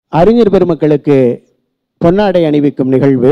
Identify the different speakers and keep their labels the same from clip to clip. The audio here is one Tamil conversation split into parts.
Speaker 1: அறிஞர் பெருமக்களுக்கு பொன்னாடை அணிவிக்கும் நிகழ்வு.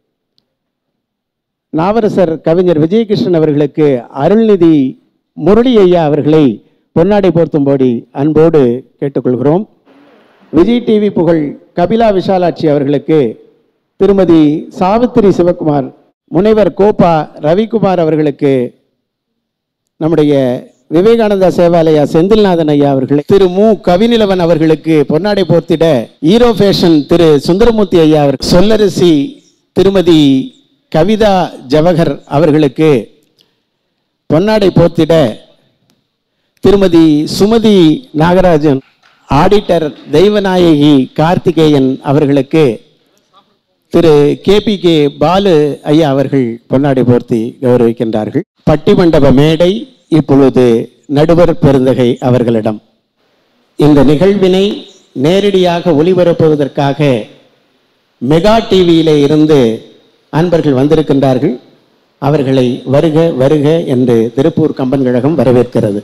Speaker 1: நாவரசர் கவிஞர் விஜயகிருஷ்ணன் அவர்களுக்கு அருள்நிதி முரளி ஐயா அவர்களை பொன்னாடை போர்த்தும்போடி அன்போடு கேட்டுக்கொள்கிறோம். விஜய் டிவி புகழ் கபிலா விஷாலாட்சி அவர்களுக்கு திருமதி சாவித்திரி சிவகுமார், முனைவர் கோபா ரவிக்குமார் அவர்களுக்கு நம்முடைய விவேகானந்தா சேவாலயா செந்தில்நாதன் ஐயா அவர்கள், திரு மு கவிநிலவன் அவர்களுக்கு பொன்னாடை போர்த்திட ஹீரோ ஃபேஷன் திரு சுந்தரமூர்த்தி ஐயா அவர்கள், சொல்லரசி திருமதி கவிதா ஜவஹர் அவர்களுக்கு பொன்னாடை போர்த்திட திருமதி சுமதி நாகராஜன், ஆடிட்டர் தெய்வநாயகி கார்த்திகேயன் அவர்களுக்கு திரு KPK பாலு ஐயா அவர்கள் பொன்னாடை போர்த்தி கௌரவிக்கின்றார்கள். பட்டிமண்டப மேடை இப்பொழுது நடுவர் பெருந்தகை அவர்களிடம். இந்த நிகழ்வினை நேரடியாக ஒளிபரப்புவதற்காக மெகா டிவியிலே இருந்து அன்பர்கள் வந்திருக்கின்றார்கள். அவர்களை வருக வருக என்று திருப்பூர் கம்பன் கழகம் வரவேற்கிறது.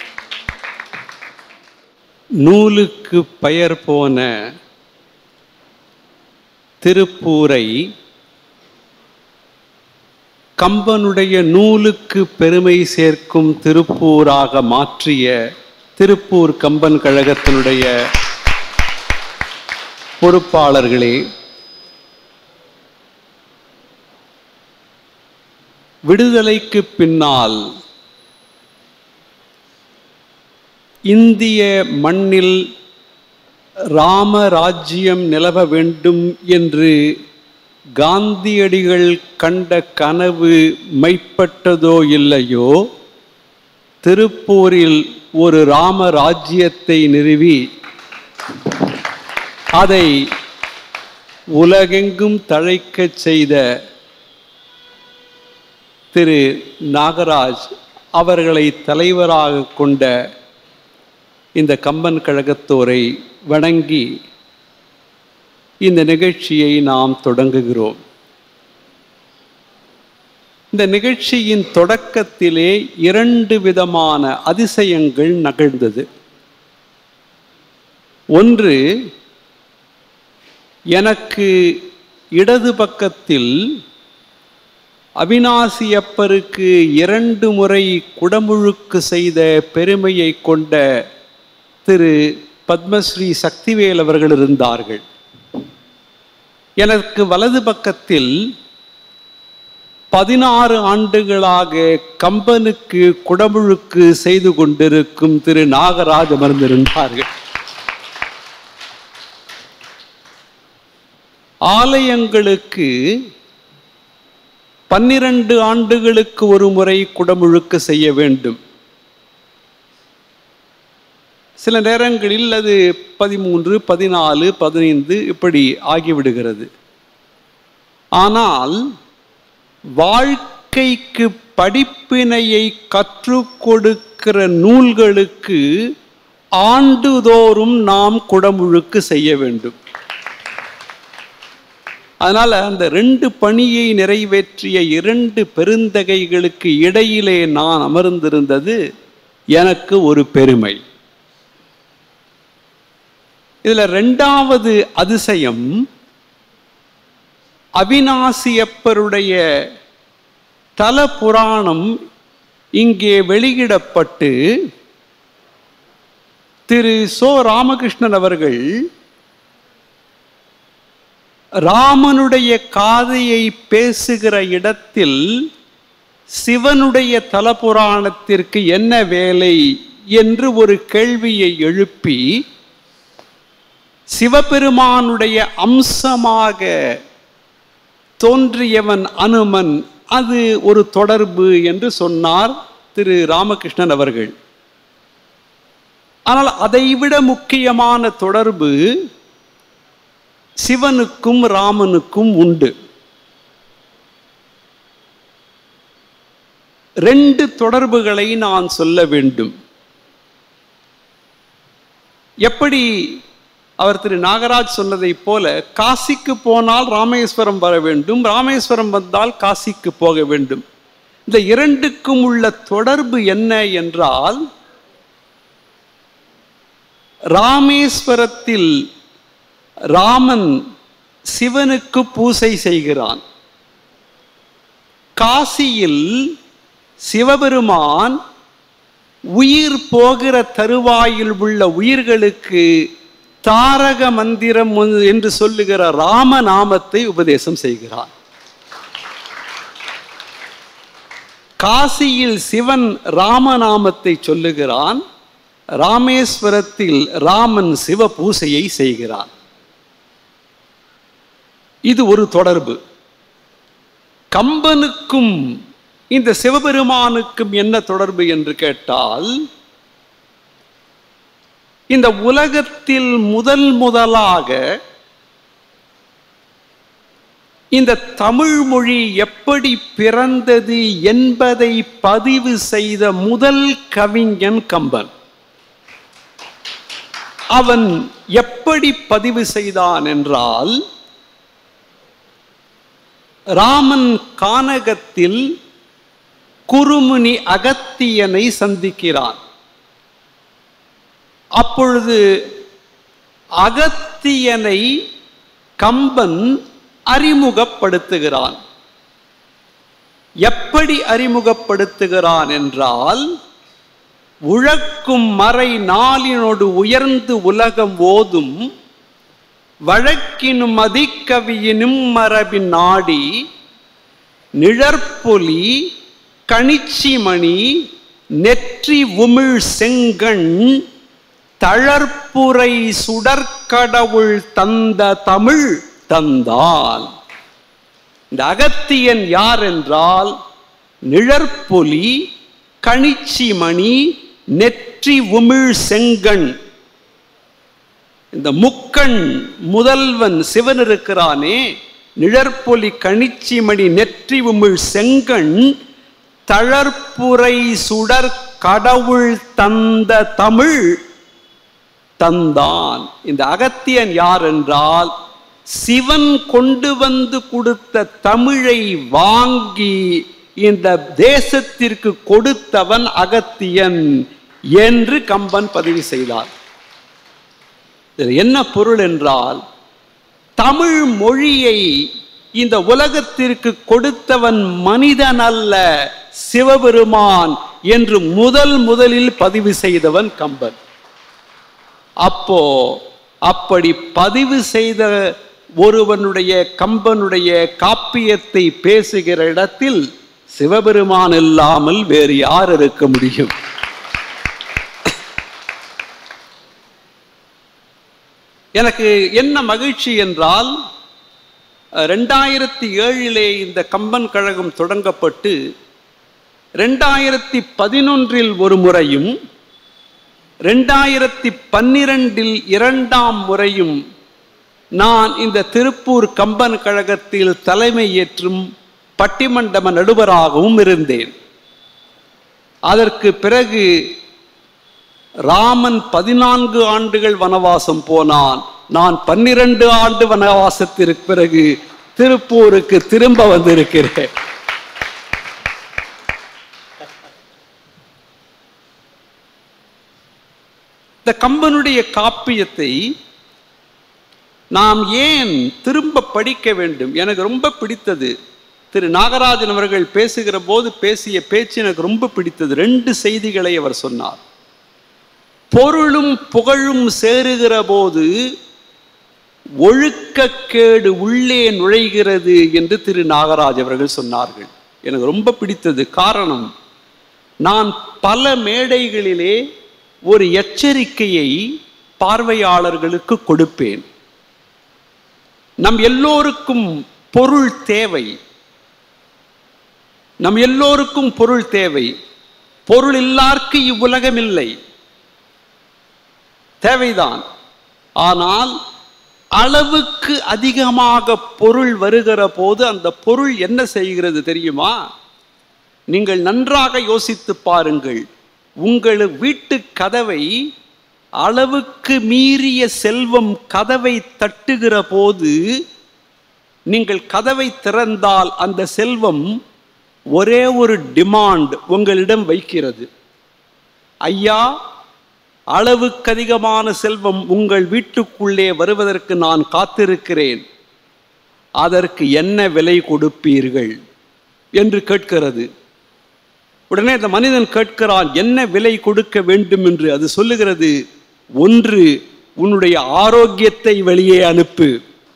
Speaker 2: நூலுக்கு பெயர் போன திருப்பூரை கம்பனுடைய நூலுக்கு பெருமை சேர்க்கும் திருப்பூராக மாற்றிய திருப்பூர் கம்பன் கழகத்தினுடைய பொறுப்பாளர்களே, விடுதலைக்கு பின்னால் இந்திய மண்ணில் ராமராஜ்யம் நிலவ வேண்டும் என்று காந்தியடிகள் கண்ட கனவு மெய்ப்பட்டதோ இல்லையோ, திருப்பூரில் ஒரு ராமராஜ்யத்தை நிறுவி அதை உலகெங்கும் தழைக்கச் செய்த திரு நாகராஜ் அவர்களை தலைவராக கொண்ட இந்த கம்பன் கழகத்தோரை வணங்கி இந்த நிகழ்ச்சியை நாம் தொடங்குகிறோம். இந்த நிகழ்ச்சியின் தொடக்கத்திலே 2 விதமான அதிசயங்கள் நிகழ்ந்தது. ஒன்று, எனக்கு இடது பக்கத்தில் அவிநாசியப்பருக்கு 2 முறை குடமுழுக்கு செய்த பெருமையை கொண்ட திரு பத்மஸ்ரீ சக்திவேல் அவர்கள் இருந்தார்கள். எனக்கு வலது பக்கத்தில் 16 ஆண்டுகளாக கம்பனுக்கு குடமுழுக்கு செய்து கொண்டிருக்கும் திரு நாகராஜ் அமர்ந்திருந்தார்கள். ஆலயங்களுக்கு 12 ஆண்டுகளுக்கு ஒரு முறை குடமுழுக்கு செய்ய வேண்டும். சில நேரங்களில் அது 13, 14, 15 இப்படி ஆகிவிடுகிறது. ஆனால் வாழ்க்கைக்கு படிப்பினையை கற்றுக் கொடுக்கிற நூல்களுக்கு ஆண்டுதோறும் நாம் குடமுழுக்கு செய்ய வேண்டும். அதனால அந்த 2 பணியை நிறைவேற்றிய 2 பெருந்தகைகளுக்கு இடையிலே நான் அமர்ந்திருந்தது எனக்கு ஒரு பெருமை. இதுல 2வது அதிசயம், அவிநாசியப்பருடைய தல புராணம் இங்கே வெளியிடப்பட்டு திரு சோ ராமகிருஷ்ணன் அவர்கள் ராமனுடைய காதையை பேசுகிற இடத்தில் சிவனுடைய தல புராணத்திற்கு என்ன வேலை என்று ஒரு கேள்வியை எழுப்பி, சிவபெருமானுடைய அம்சமாக தோன்றியவன் அனுமன், அது ஒரு தொடர்பு என்று சொன்னார் திரு ராமகிருஷ்ணன் அவர்கள். ஆனால் அதைவிட முக்கியமான தொடர்பு சிவனுக்கும் ராமனுக்கும் உண்டு. 2 தொடர்புகளை நான் சொல்ல வேண்டும். எப்படி அவர் திரு நாகராஜ் சொன்னதை போல, காசிக்கு போனால் ராமேஸ்வரம் வர வேண்டும், ராமேஸ்வரம் வந்தால் காசிக்கு போக வேண்டும். இந்த 2க்கும் உள்ள தொடர்பு என்ன என்றால், ராமேஸ்வரத்தில் ராமன் சிவனுக்கு பூசை செய்கிறான். காசியில் சிவபெருமான் உயிர் போகிற தருவாயில் உள்ள உயிர்களுக்கு தாரக மந்திரம் என்று சொல்லுகிற ராமநாமத்தை உபதேசம் செய்கிறான். காசியில் சிவன் ராமநாமத்தை சொல்லுகிறான், ராமேஸ்வரத்தில் ராமன் சிவ பூசையை செய்கிறான். இது ஒரு தொடர்பு. கம்பனுக்கும் இந்த சிவபெருமானுக்கும் என்ன தொடர்பு என்று கேட்டால், இந்த உலகத்தில் முதலாக இந்த தமிழ் மொழி எப்படி பிறந்தது என்பதை பதிவு செய்த முதல் கவிஞன் கம்பன். அவன் எப்படி பதிவு செய்தான் என்றால், ராமன் கானகத்தில் குருமுனி அகத்தியனை சந்திக்கிறான். அப்பொழுது அகத்தியனை கம்பன் அறிமுகப்படுத்துகிறான். எப்படி அறிமுகப்படுத்துகிறான் என்றால், உழக்கும் மறை நாளினோடு உயர்ந்து உலகம் ஓதும் வழக்கினும் அதிகவியினும் மரபின் நாடி நிழற்பொலி கணிச்சிமணி நெற்றி உமிழ் செங்கண் தளர்ப்புரை சுடற்கடவுள் தந்த தமிழ் தந்தான். இந்த அகத்தியன் யார் என்றால், நிழற்பொலி கணிச்சிமணி நெற்றி உமிழ் செங்கண். இந்த முக்கண் முதல்வன் சிவன் இருக்கிறானே, நிழற்பொலி கணிச்சிமணி நெற்றி உமிழ் செங்கண் தளர்ப்புரை சுடர் கடவுள் தந்த தமிழ் தந்தான். இந்த அகத்தியன் யார் என்றால், சிவன் கொண்டு வந்து கொடுத்த தமிழை வாங்கி இந்த தேசத்திற்கு கொடுத்தவன் அகத்தியன் என்று கம்பன் பதிவு செய்தார். என்ன பொருள் என்றால், தமிழ் மொழியை இந்த உலகத்திற்கு கொடுத்தவன் மனிதன் அல்ல, சிவபெருமான் என்று முதலில் பதிவு செய்தவன் கம்பன். அப்படி பதிவு செய்த ஒருவனுடைய கம்பனுடைய காப்பியத்தை பேசுகிற இடத்தில் சிவபெருமான் இல்லாமல் வேறு யார் இருக்க முடியும்? எனக்கு என்ன மகிழ்ச்சி என்றால், 2007 இந்த கம்பன் கழகம் தொடங்கப்பட்டு 2011 ஒரு முறையும் 2012 இரண்டாம் முறையும் நான் இந்த திருப்பூர் கம்பன் கழகத்தில் தலைமை ஏற்றும் பட்டிமண்டப நடுவராகவும் இருந்தேன். அதற்கு பிறகு ராமன் 14 ஆண்டுகள் வனவாசம் போனான். நான் 12 ஆண்டு வனவாசத்திற்கு பிறகு திருப்பூருக்கு திரும்ப வந்திருக்கிறேன். இந்த கம்பனுடைய காப்பியத்தை நாம் ஏன் திரும்ப படிக்க வேண்டும்? எனக்கு ரொம்ப பிடித்தது, திரு நாகராஜன் அவர்கள் பேசுகிற போது பேசிய பேச்சு எனக்கு ரொம்ப பிடித்தது. 2 செய்திகளை அவர் சொன்னார். பொருளும் புகழும் சேருகிற போது ஒழுக்கக்கேடு உள்ளே நுழைகிறது என்று திரு நாகராஜ் அவர்கள் சொன்னார்கள். எனக்கு ரொம்ப பிடித்தது. காரணம், நான் பல மேடைகளிலே ஒரு எச்சரிக்கையை பார்வையாளர்களுக்கு கொடுப்பேன். நம் எல்லோருக்கும் பொருள் தேவை. நம் எல்லோருக்கும் பொருள் தேவை. பொருள் இல்லார்க்கு இவ்வுலகம் இல்லை. தேவைதான். ஆனால் அளவுக்கு அதிகமாக பொருள் வருகிற போது அந்த பொருள் என்ன செய்கிறது தெரியுமா? நீங்கள் நன்றாக யோசித்து பாருங்கள். உங்கள் வீட்டு கதவை அளவுக்கு மீறிய செல்வம் கதவை தட்டுகிற போது நீங்கள் கதவை திறந்தால் அந்த செல்வம் ஒரே ஒரு டிமாண்ட் உங்களிடம் வைக்கிறது. ஐயா, அளவுக்கு அதிகமான செல்வம் உங்கள் வீட்டுக்குள்ளே வருவதற்கு நான் காத்திருக்கிறேன், அதற்கு என்ன விலை கொடுப்பீர்கள் என்று கேட்கிறது. உடனே அந்த மனிதன் கேட்கிறான், என்ன விலை கொடுக்க வேண்டும் என்று. அது சொல்லுகிறது, ஒன்று, உன்னுடைய ஆரோக்கியத்தை வெளியே அனுப்பு,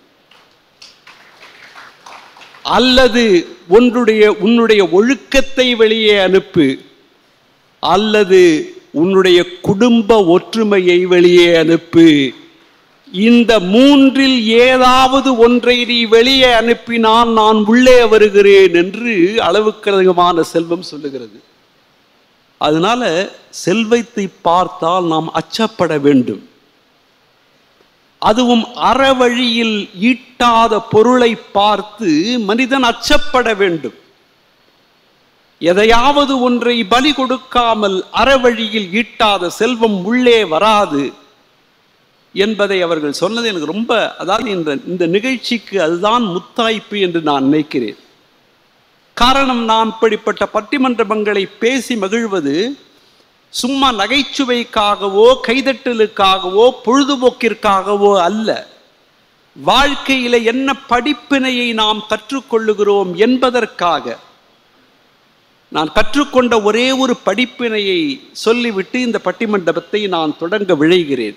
Speaker 2: அல்லது உன்னுடைய ஒழுக்கத்தை வெளியே அனுப்பு, அல்லது உன்னுடைய குடும்ப ஒற்றுமையை வெளியே அனுப்பு. இந்த மூன்றில் ஏதாவது ஒன்றை நீ வெளியே அனுப்பினால் நான் உள்ளே வருகிறேன் என்று அளவுக்கு அதிகமான செல்வம் சொல்லுகிறது. அதனால செல்வத்தை பார்த்தால் நாம் அச்சப்பட வேண்டும். அதுவும் அறவழியில் ஈட்டாத பொருளை பார்த்து மனிதன் அச்சப்பட வேண்டும். எதையாவது ஒன்றை பலி கொடுக்காமல் அறவழியில் ஈட்டாத செல்வம் உள்ளே வராது என்பதை அவர்கள் சொன்னது எனக்கு ரொம்ப, அதாவது இந்த நிகழ்ச்சிக்கு அதுதான் முத்தாய்ப்பு என்று நான் நினைக்கிறேன். காரணம், நாம் இப்படிப்பட்ட பட்டிமன்றங்களை பேசி மகிழ்வது சும்மா நகைச்சுவைக்காகவோ கைதட்டலுக்காகவோ பொழுதுபோக்கிற்காகவோ அல்ல. வாழ்க்கையில என்ன படிப்பினையை நாம் கற்றுக்கொள்ளுகிறோம் என்பதற்காக. நான் கற்றுக்கொண்ட ஒரே ஒரு படிப்பினையை சொல்லிவிட்டு இந்த பட்டிமன்றத்தை நான் தொடங்க விழைகிறேன்.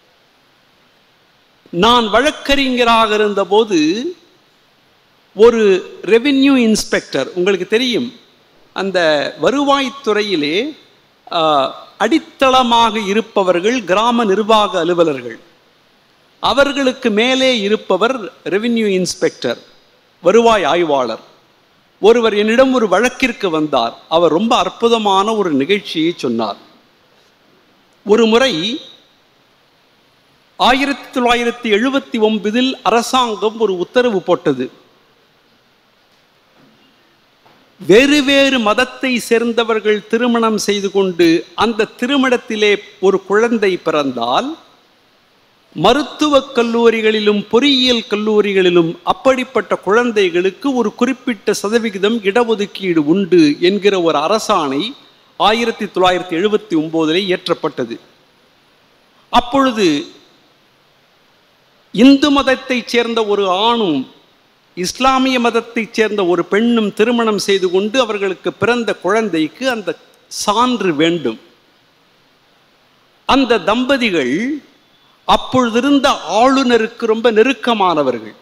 Speaker 2: நான் வழக்கறிஞராக இருந்தபோது ஒரு ரெவென்யூ இன்ஸ்பெக்டர், உங்களுக்கு தெரியும், அந்த வருவாய்த்துறையிலே அடித்தளமாக இருப்பவர்கள் கிராம நிர்வாக அலுவலர்கள், அவர்களுக்கு மேலே இருப்பவர் ரெவென்யூ இன்ஸ்பெக்டர், வருவாய் ஆய்வாளர். ஒருவர் என்னிடம் ஒரு வழக்கிற்கு வந்தார். அவர் ரொம்ப அற்புதமான ஒரு நிகழ்ச்சியை சொன்னார். ஒரு முறை 1979 அரசாங்கம் ஒரு உத்தரவு போட்டது. வேறு வேறு மதத்தை சேர்ந்தவர்கள் திருமணம் செய்து கொண்டு அந்த திருமணத்திலே ஒரு குழந்தை பிறந்தால் மருத்துவக் கல்லூரிகளிலும் பொறியியல் கல்லூரிகளிலும் அப்படிப்பட்ட குழந்தைகளுக்கு ஒரு குறிப்பிட்ட சதவிகிதம் இடஒதுக்கீடு உண்டு என்கிற ஒரு அரசாணை 1979 இயற்றப்பட்டது. அப்பொழுது இந்து மதத்தைச் சேர்ந்த ஒரு ஆணும் இஸ்லாமிய மதத்தைச் சேர்ந்த ஒரு பெண்ணும் திருமணம் செய்து கொண்டு அவர்களுக்கு பிறந்த குழந்தைக்கு அந்த சான்று வேண்டும். அந்த தம்பதிகள் அப்பொழுதிருந்த ஆளுநருக்கு ரொம்ப நெருக்கமானவர்கள்.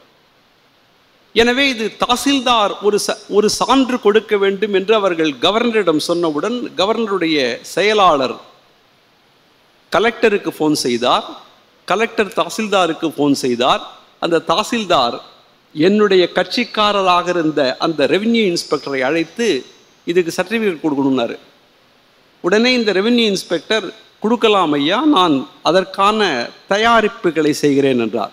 Speaker 2: எனவே இது தாசில்தார் ஒரு சான்று கொடுக்க வேண்டும் என்று அவர்கள் கவர்னரிடம் சொன்னவுடன் கவர்னருடைய செயலாளர் கலெக்டருக்கு ஃபோன் செய்தார். கலெக்டர் தாசில்தாருக்கு ஃபோன் செய்தார். அந்த தாசில்தார் என்னுடைய கட்சிக்காரராக இருந்த அந்த ரெவென்யூ இன்ஸ்பெக்டரை அழைத்து இதுக்கு சர்டிஃபிகேட் கொடுக்கணும்னாரு. உடனே இந்த ரெவென்யூ இன்ஸ்பெக்டர், கொடுக்கலாம் ஐயா, நான் அதற்கான தயாரிப்புகளை செய்கிறேன் என்றார்.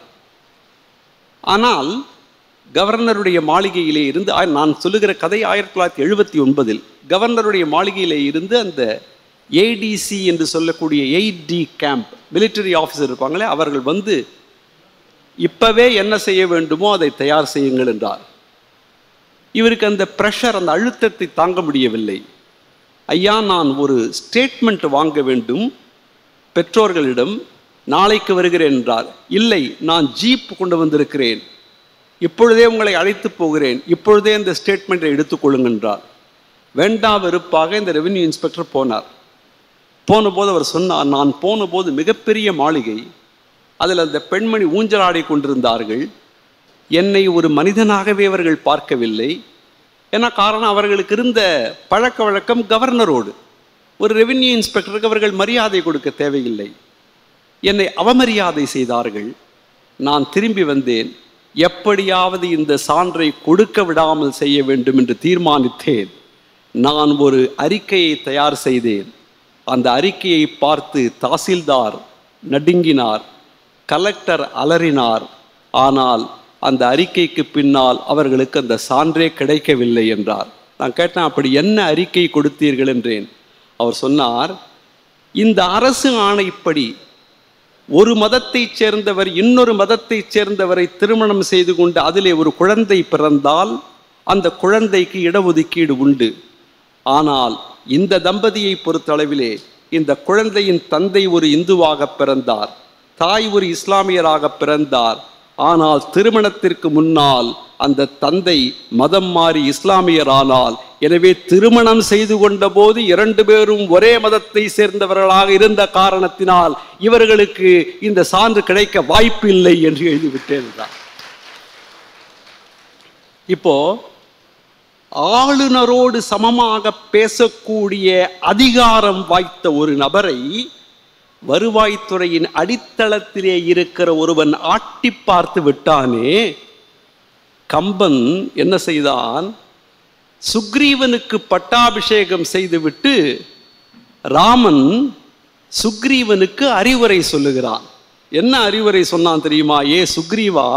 Speaker 2: ஆனால் கவர்னருடைய மாளிகையிலே இருந்து, நான் சொல்லுகிற கதை 1979, கவர்னருடைய மாளிகையிலே இருந்து அந்த ஏடிசி என்று சொல்லக்கூடிய 8D கேம்ப் மிலிட்டரி ஆஃபீஸர் இருப்பாங்களே, அவர்கள் வந்து இப்பவே என்ன செய்ய வேண்டுமோ அதை தயார் செய்யுங்கள் என்றார். இவருக்கு அந்த பிரஷர், அந்த அழுத்தத்தை தாங்க முடியவில்லை. ஐயா, நான் ஒரு ஸ்டேட்மெண்ட் வாங்க வேண்டும் பெற்றோர்களிடம், நாளைக்கு வருகிறேன் என்றார். இல்லை, நான் ஜீப் கொண்டு வந்திருக்கிறேன், இப்பொழுதே உங்களை அழைத்து போகிறேன், இப்பொழுதே இந்த ஸ்டேட்மெண்ட்டை எடுத்துக்கொள்ளுங்க என்றார். வேண்டாம் வெறுப்பாக இந்த ரெவென்யூ இன்ஸ்பெக்டர் போனார். போன போது அவர் சொன்னார், நான் போன போது மிகப்பெரிய மாளிகை, அதில் அந்த பெண்மணி ஊஞ்சலாடி கொண்டிருந்தார்கள். என்னை ஒரு மனிதனாகவே அவர்கள் பார்க்கவில்லை. ஏன்னா காரணம், அவர்களுக்கு இருந்த பழக்க வழக்கம் கவர்னரோடு. ஒரு ரெவென்யூ இன்ஸ்பெக்டருக்கு அவர்கள் மரியாதை கொடுக்க தேவையில்லை. என்னை அவமரியாதை செய்தார்கள். நான் திரும்பி வந்தேன். எப்படியாவது இந்த சான்றை கொடுக்க விடாமல் செய்ய வேண்டும் என்று தீர்மானித்தேன். நான் ஒரு அறிக்கையை தயார் செய்தேன். அந்த அறிக்கையை பார்த்து தாசில்தார் நடுங்கினார், கலெக்டர் அலறினார். ஆனால் அந்த அறிக்கைக்கு பின்னால் அவர்களுக்கு அந்த சான்றே கிடைக்கவில்லை என்றார். நான் கேட்டேன், அப்படி என்ன அறிக்கை கொடுத்தீர்கள் என்றேன். அவர் சொன்னார், இந்த அரசு ஆணைப்படி ஒரு மதத்தைச் சேர்ந்தவர் இன்னொரு மதத்தைச் சேர்ந்தவரை திருமணம் செய்து கொண்டு அதிலே ஒரு குழந்தை பிறந்தால் அந்த குழந்தைக்கு இடஒதுக்கீடு உண்டு. ஆனால் இந்த தம்பதியை பொறுத்தளவிலே இந்த குழந்தையின் தந்தை ஒரு இந்துவாக பிறந்தார், தாய் ஒரு இஸ்லாமியராக பிறந்தார். ஆனால் திருமணத்திற்கு முன்னால் அந்த தந்தை மதம் மாறி இஸ்லாமியரானால், எனவே திருமணம் செய்து கொண்ட போது 2 பேரும் ஒரே மதத்தை சேர்ந்தவர்களாக இருந்த காரணத்தினால் இவர்களுக்கு இந்த சான்று கிடைக்க வாய்ப்பு இல்லை என்று எழுதிவிட்டேன். இப்போ ஆளுநரோடு சமமாக பேசக்கூடிய அதிகாரம் வாய்த்த ஒரு நபரை வருவாய்த்துறையின் அடித்தளத்திலே இருக்கிற ஒருவன் ஆட்டி பார்த்து விட்டானே. கம்பன் என்ன செய்தான்? சுக்ரீவனுக்கு பட்டாபிஷேகம் செய்துவிட்டு ராமன் சுக்ரீவனுக்கு அறிவுரை சொல்லுகிறான். என்ன அறிவுரை சொன்னான் தெரியுமா? ஏ சுக்ரீவா,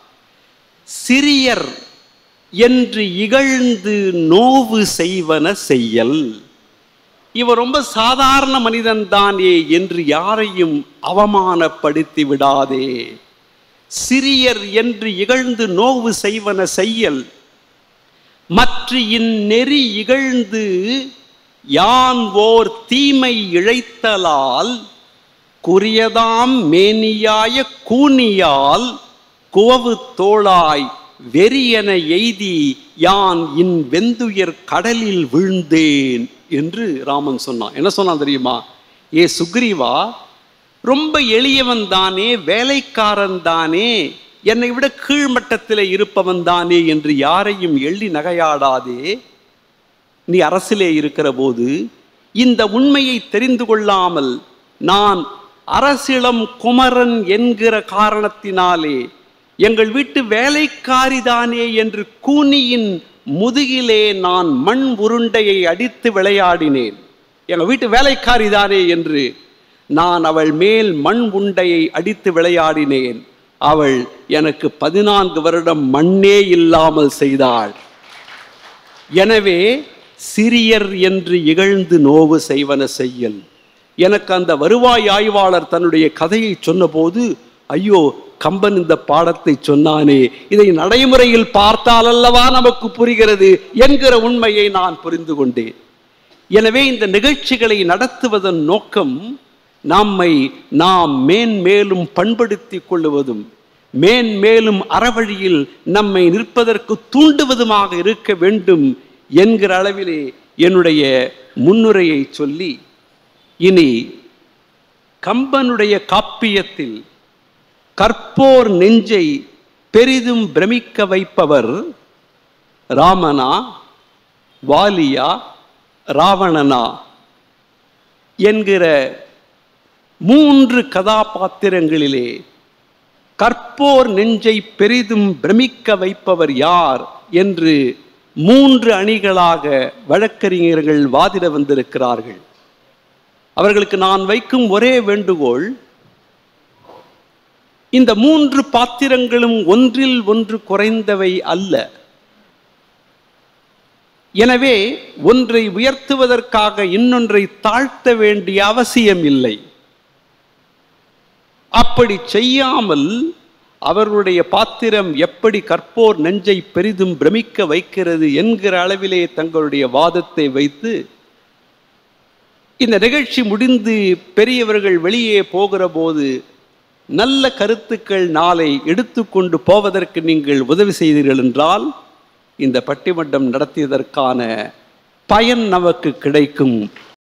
Speaker 2: சிறியர் என்று இகழ்ந்து நோவு செய்வன செய்யல். இவர் ரொம்ப சாதாரண மனிதன் தானே என்று யாரையும் அவமானப்படுத்தி விடாதே. சிறியர் என்று இகழ்ந்து நோவு செய்வன செய்யல். மற்ற இந்நெறி இகழ்ந்து யான் ஓர் தீமை இழைத்தலால் குறியதாம் மேனியாய கூனியால் குவவு தோளாய் வெறியன எய்தி யான் இன் வெந்துயர் கடலில் வீழ்ந்தேன் என்று ராமன் சொன்னான். என்ன சொன்னான் தெரியுமா? ஏ சுக்ரீவா, ரொம்ப எளியவன் தானே, வேலைக்காரன் தானே, என்னை விட கீழ்மட்டத்தில் இருப்பவன் தானே என்று யாரையும் எள்ளி நகையாடாதே. நீ அரசிலே இருக்கிற போது இந்த உண்மையை தெரிந்து கொள்ளாமல் நான் அரசிளம் குமரன் என்கிற காரணத்தினாலே எங்கள் வீட்டு வேலைக்காரிதானே என்று கூனியின் முதுகிலே நான் மண் உருண்டையை அடித்து விளையாடினேன். எங்கள் வீட்டு வேலைக்காரிதானே என்று நான் அவள் மேல் மண் உண்டையை அடித்து விளையாடினேன். அவள் எனக்கு 14 வருடம் மண்ணே இல்லாமல் செய்தாள். எனவே சிறியர் என்று இகழ்ந்து நோவு செய்வன செய்யல். எனக்கு அந்த வருவாய் ஆய்வாளர் தன்னுடைய கதையை சொன்னபோது, ஐயோ, கம்பன் இந்த பாடத்தை சொன்னானே, இதை நடைமுறையில் பார்த்தால் அல்லவா நமக்கு புரிகிறது என்கிற உண்மையை நான் புரிந்து கொண்டேன். எனவே இந்த நிகழ்ச்சிகளை நடத்துவதன் நோக்கம் நம்மை நாம் மேன்மேலும் பண்படுத்திக் கொள்ளுவதும் மேன்மேலும் அறவழியில் நம்மை நிற்பதற்கு தூண்டுவதுமாக இருக்க வேண்டும் என்கிற அளவிலே என்னுடைய முன்னுரையை சொல்லி, இனி கம்பனுடைய காப்பியத்தில் கற்போர் நெஞ்சை பெரிதும் பிரமிக்க வைப்பவர் ராமனா, வாலியா, ராவணனா என்கிற 3 கதாபாத்திரங்களிலே கற்போர் நெஞ்சை பெரிதும் பிரமிக்க வைப்பவர் யார் என்று 3 அணிகளாக வழக்கறிஞர்கள் வாதிட வந்திருக்கிறார்கள். அவர்களுக்கு நான் வைக்கும் ஒரே வேண்டுகோள், இந்த 3 பாத்திரங்களும் ஒன்றில் ஒன்று குறைந்தவை அல்ல. எனவே ஒன்றை உயர்த்துவதற்காக இன்னொன்றை தாழ்த்த வேண்டிய அவசியம் இல்லை. அப்படி செய்யாமல் அவர்களுடைய பாத்திரம் எப்படி கற்போர் நெஞ்சை பெரிதும் பிரமிக்க வைக்கிறது என்கிற அளவிலே தங்களுடைய வாதத்தை வைத்து, இந்த நிகழ்ச்சி முடிந்து பெரியவர்கள் வெளியே போகிற போது நல்ல கருத்துக்கள் நாளை எடுத்துக்கொண்டு போவதற்கு நீங்கள் உதவி செய்தீர்கள் என்றால் இந்த பட்டிமன்றம் நடத்தியதற்கான பயன் நமக்கு கிடைக்கும்.